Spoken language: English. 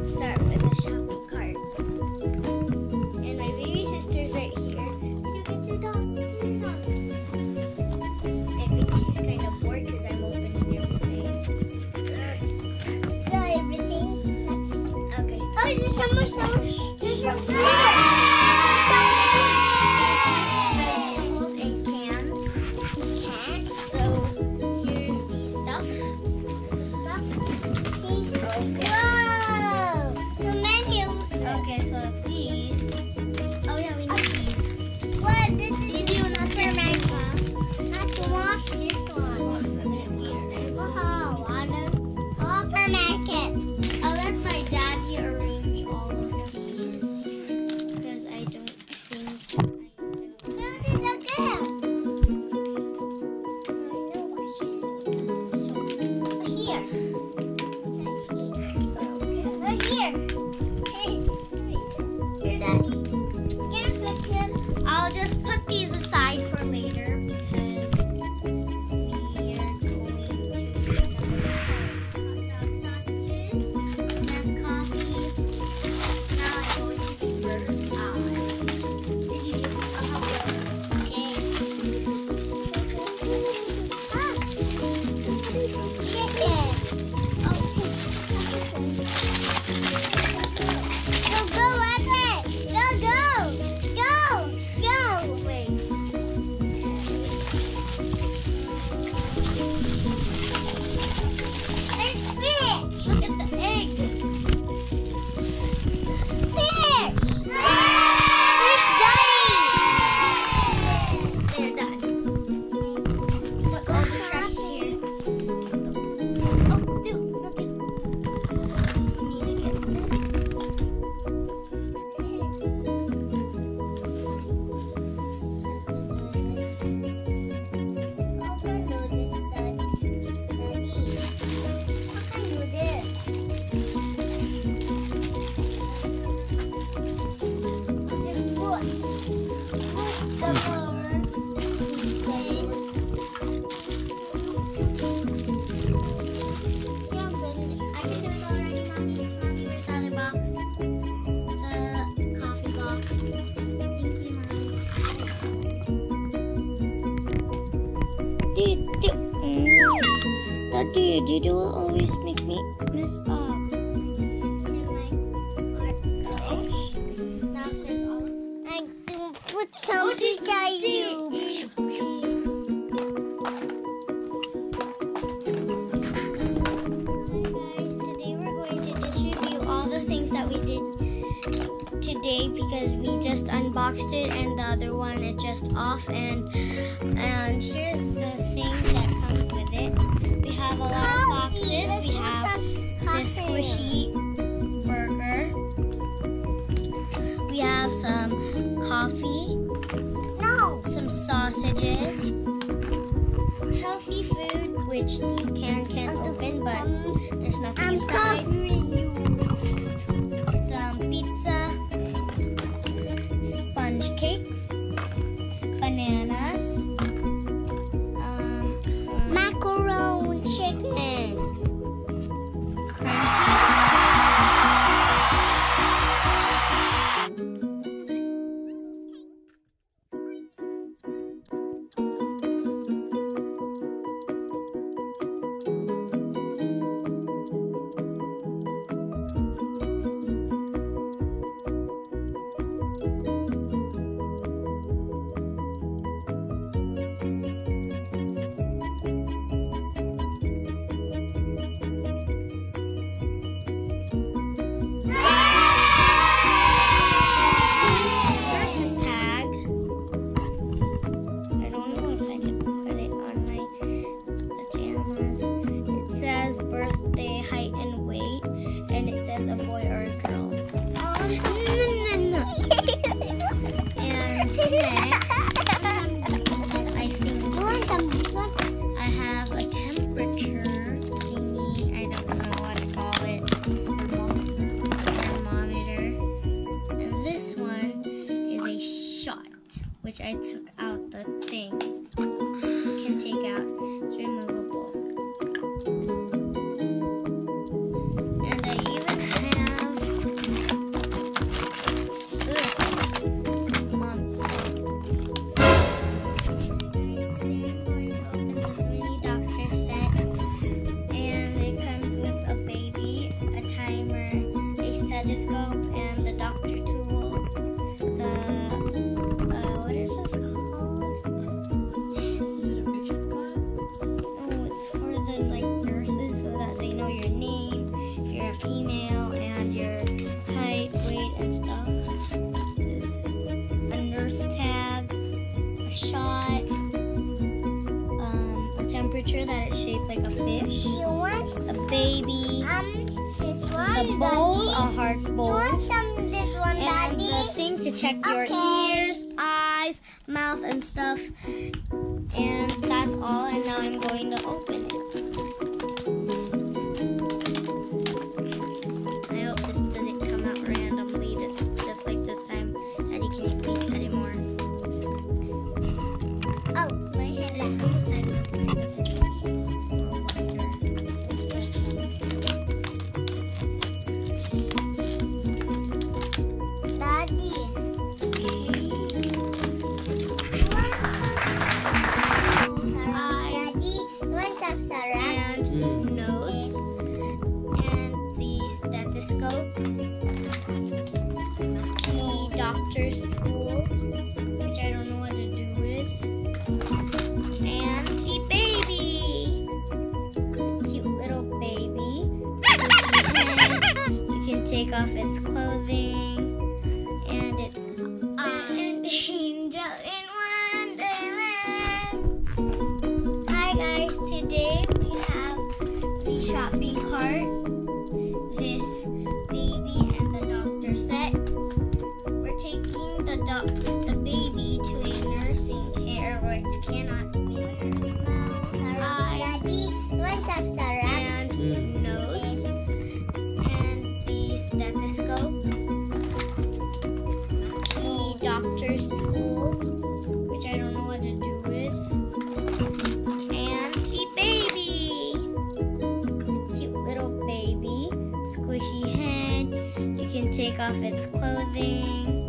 let's start with a shopping cart. And my baby sister's right here. Look at your dog. I think she's kind of bored because I'm opening everything. So everything. Okay. Oh, there's so much. There's so much. Vegetables and cans. So here's the stuff. Whoa! The menu. Okay, so these. Oh yeah, we need these. What? This is Dedew, not for America. That's the one. This one. Wow, water. Oh, per market. I'll let my daddy arrange all of these because I don't think I know. I'll just put these aside for later because we are going to do some hot dog sausages, less coffee. Now I'm going to do bird's eye. I'll help you. Okay. Wait. Look at the egg. They're done. Look, all the trash here. Oh, dude, look it. Need to get this. Dedew will always make me mess up. Now since all I'm gonna put something on you. Guys, today we're going to distribute all the things that we did today because we just unboxed it and the other one it just off and here's the things that comes with it. We have a lot of boxes. We have this squishy burger. We have some coffee, No. some sausages, healthy food which the can can't open but there's nothing I'm inside. covering you. Some pizza, sponge cakes, bananas, some Macaroni chicken. crunchy. Nurse's tag. I don't know if I can put it on my pajamas. It says birthday, height, and weight, and it says a boy or a girl. And next, I think I have a temperature thingy. I don't know what to call it. Thermometer. And this one is a shot, which I took out the thing. You can take out. It's removable. And I even have nurse tag, a shot, a temperature that is shaped like a fish, You want a baby, this one, a bowl, Daddy? a heart You bowl, want some this one, and Daddy? the thing to check your Okay. ears, eyes, mouth, and stuff. And that's all. And now I'm going to open it. I hope this doesn't come out randomly, just like this time. Daddy, can you please cut it more? Oh, my hand back. This side looks like a baby. Daddy. Daddy, you want some syrup? And nose, and the stethoscope, the doctor's tool, which I don't know what to do with, and the baby, cute little baby. Squishy head. You can take off its clothing, and it's an angel in Wonderland. Hi guys, today we have the shopping cart, this baby and the doctor set. We're taking the baby to a nursing care, which cannot be nurse. Eyes, Daddy, you want some syrup? and nose, and the stethoscope, the doctor's tool, which I don't know what to do with, and the baby, cute little baby, squishy head. You can take off its clothing,